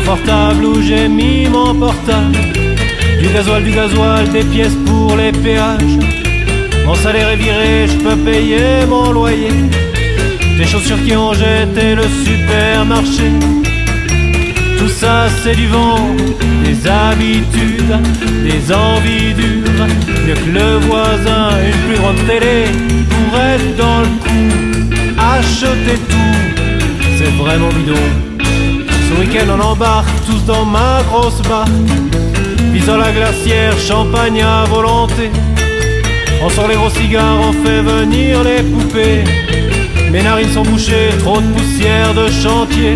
portable où j'ai mis mon portable. Du gasoil, des pièces pour les péages. Mon salaire est viré, je peux payer mon loyer. Des chaussures qui ont jeté le supermarché. Tout ça c'est du vent, des habitudes, des envies dures. Mieux que le voisin, une plus grande télé pour être dans le coup. Acheter tout, c'est vraiment bidon. Ce week-end on embarque tous dans ma grosse barque, visant la glacière, champagne à volonté. On sort les gros cigares, on fait venir les poupées. Mes narines sont bouchées, trop de poussière de chantier.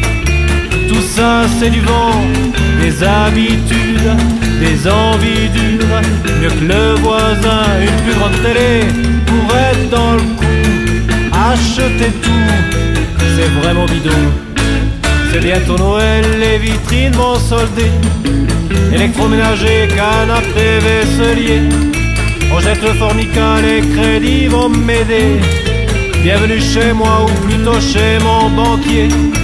Tout ça c'est du vent, des habitudes, des envies dures. Mieux que le voisin, une plus grande télé pour être dans le coup. Acheter tout, c'est vraiment bidon. C'est bientôt Noël, les vitrines vont solder. Électroménager, canapé, vaisselier. On jette le formica, les crédits vont m'aider. Bienvenue chez moi ou plutôt chez mon banquier.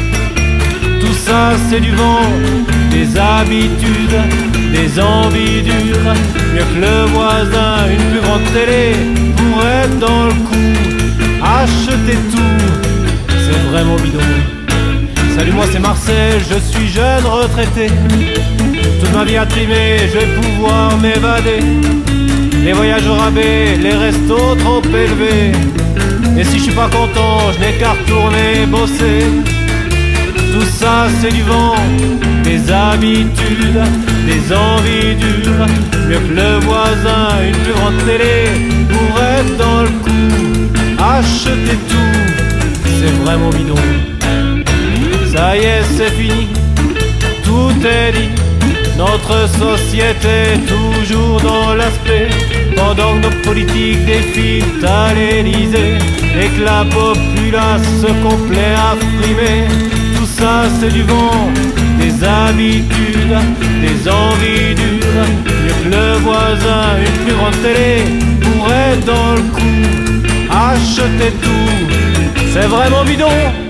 Tout ça c'est du vent, des habitudes, des envies dures. Mieux que le voisin, une plus grande télé pour être dans le coup. Acheter tout, c'est vraiment bidon. Salut, moi c'est Marcel, je suis jeune retraité. Toute ma vie à trimer, je vais pouvoir m'évader. Les voyages au rabais, les restos trop élevés. Et si je suis pas content, je n'ai qu'à retourner bosser. Tout ça c'est du vent, des habitudes, des envies dures. Mieux que le voisin, une plus grande télé pour être dans le coup. Acheter tout, c'est vraiment bidon. Ça y est, c'est fini, tout est dit. Notre société toujours dans l'aspect. Pendant que nos politiques défilent à l'Élysée et que la populace se complaît à frimer. Tout ça c'est du vent, des habitudes, des envies dures. Mieux que le voisin, une plus grande télé pour être dans le coup. Acheter tout, c'est vraiment bidon.